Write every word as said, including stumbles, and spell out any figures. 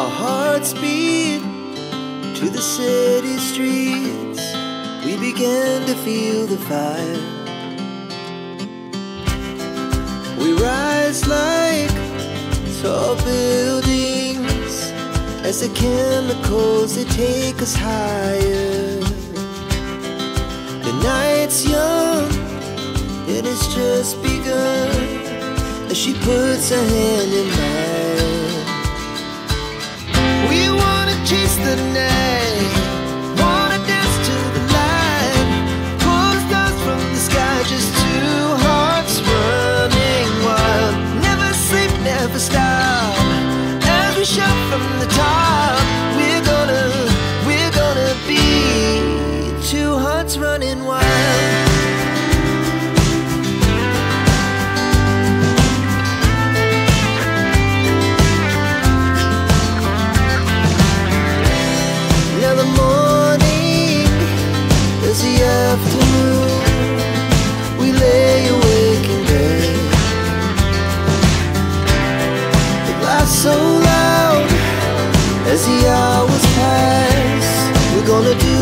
Our hearts beat to the city streets. We began to feel the fire. We rise like tall buildings as the chemicals, they take us higher. The night's young, it has just begun, as she puts her hand in mine. We wanna chase the night, wanna dance to the light, pull stars from the sky, just two hearts running wild. Never sleep, never stop, as we shout from the top. We're gonna, we're gonna be two hearts running wild. Now the morning is the afternoon. We lay awake in bed. The glass so loud as the hours pass. We're gonna do